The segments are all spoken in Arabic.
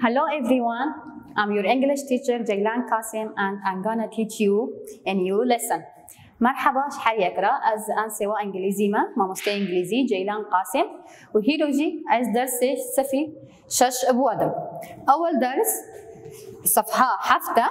Hello everyone, I'm your English teacher Jaylan Qasim and I'm gonna teach you a new lesson. مرحبا شحال يقرا از ان سوا انجليزي ما مستوى انجليزي جيلان قاسم وهيروجي از درس صفي شش ابوادم. اول درس صفحه حفتة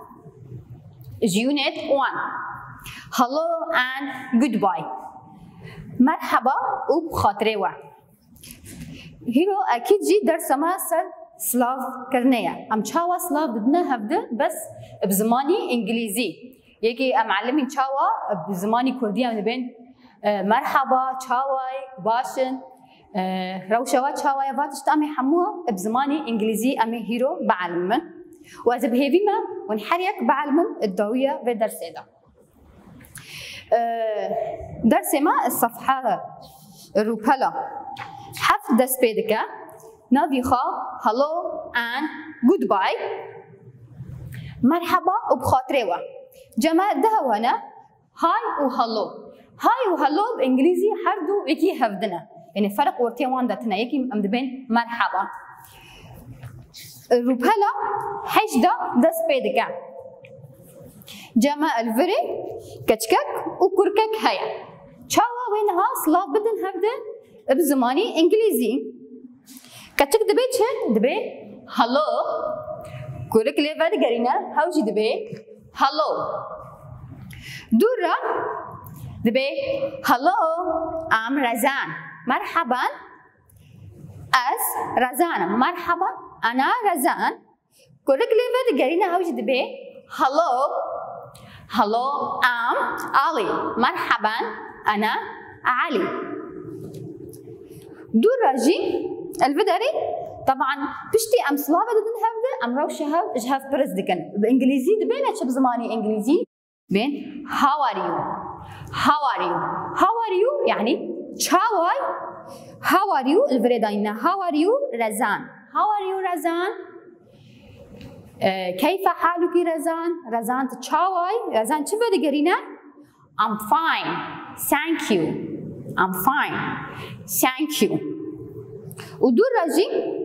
Unit 1 Hello and goodbye. مرحبا وبخاطري وا هيرو اكيد جي درس ما سلاف كرنيا ام تشاوا سلاف بدنا هبده بس بزماني انجليزي يجي معلمين تشاوا بزماني كردية من بين مرحبا تشاواي باشن روشوا تشاواي فاتش تامي حموها بزماني انجليزي امي هيرو بعلمن واذا بهيفيما ونحريك بعلمن الدوية في درس ده درس ما الصفحة الروبلا حفظ دس بيدك نافيخا hello and goodbye مرحبا وبخاطري وا جماعة ده وانا هاي وهالو هاي وهالو بانجليزي حردو يكي هفدنا يعني فرق ورتي واندتنا يكي امدبين مرحبا الروبلا حجدا دس بيدك جماعة الفري كتشكك وكركك هيا تشاوا وينها سلاف بدن هفدن بزماني انجليزي كتشك دبي دبي هالو كورك ليفر قرينا هاوجي دبي هالو دورا دبي هالو ام رزان مرحبا از رزان مرحبا انا رزان كورك ليفر قرينا هاوجي دبي هالو هالو ام علي مرحبا انا علي دورا جي الفدري طبعا بشتي ام سلافه ددن هفده ام روشها اجهاف برزدكن بانجليزي دبين اتش بزماني انجليزي بين هاو ار يو هاو ار يو هاو ار يو يعني تشاواي هاو ار يو الفريداينا هاو ار يو رزان هاو ار يو رزان كيف حالك رزان رزان تشاواي رزان شو بدي قرينا I'm fine thank you I'm fine thank you ودور راجي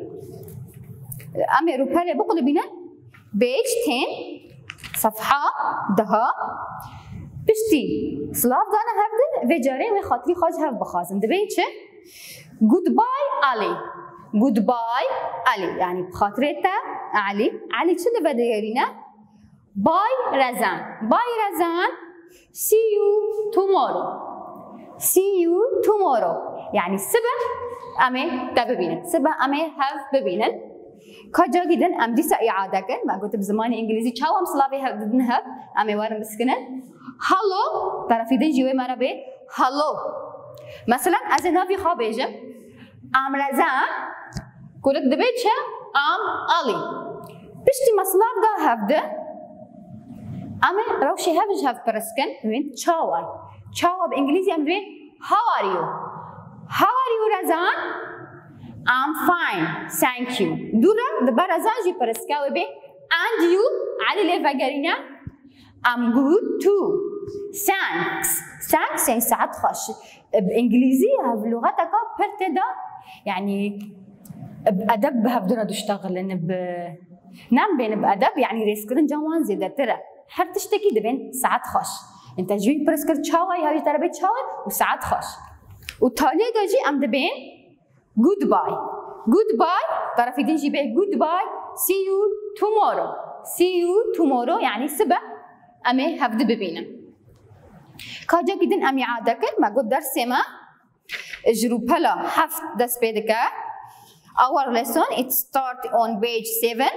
أمي روبالي بقول بينا بيج 10 صفحة دها بشتي سلاف دانا هبدن فيجاري وي خاطري خاج هف بخازن دبيتش goodbye علي goodbye علي يعني بخاطريتا علي علي شو اللي بدي يرينا باي رزان باي رزان see you tomorrow see you tomorrow يعني السبت أمي تببينن سبا أمي هاف ببينن كجا جدا أم دي سأعادة كن ما قلت بزماني إنجليزي شاو أم سلافي هاف بدنها أمي وارم بسكنن هالو ترى في دين جوي مرة بي هالو مثلا أزنا في خابيجة أم رزان كلك دبيتشة أم علي بشتي مسلاف دا هاف ده أمي روشي هاف برسكن وين شاواي شاوا بإنجليزي أم بين how are you How are you, Razan? I'm fine, thank you. Dura, the Razan ji paraskawe be. And you, Ali leva garina. I'm good too. Thanks. Thanks يعني ساعات خش. بإنجليزية بلغتك برتدا يعني بأدب هبدنا تشتغل لأن نعم بين بأدب يعني ريسكرن جوان زيادة ترى. حر تشتكي دبين ساعات خش. أنت جوي برسكر تشاوي هاي ترى بتشاوي وساعات خش. وتالي جي أم دبين goodbye goodbye طرف يدين جي بيه goodbye see you tomorrow see you tomorrow يعني سبع أمي هفد ببينا كاجا جدن أمي عادك ما قد درس ما جروبلا حفظ دس بيدك our lesson it start on page 7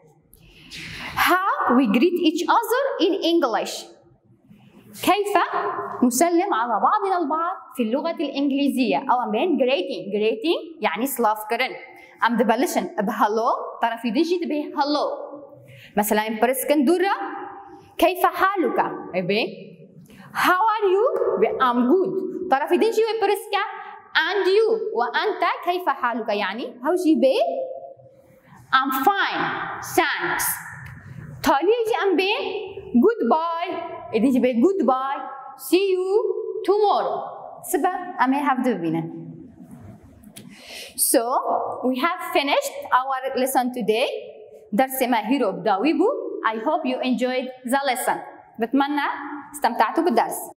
how we greet each other in English كيف نسلم على بعضنا البعض في اللغة الإنجليزية أو من greeting يعني سلاف كرن أم دبلشن بهالو طرف يدجي به هالو مثلا برسكن دورا كيف حالك أبي how are you I'm good طرف يدجي برسكا and you وأنت كيف حالك يعني هوجي به I'm fine thanks تالي يجي أم به goodbye يجي به goodbye see you tomorrow سبب أمي هفدو بينا So we have finished our lesson today. درس ماهر بداوي بو. I hope you enjoyed the lesson. بتمنى استمتعتوا بالدرس.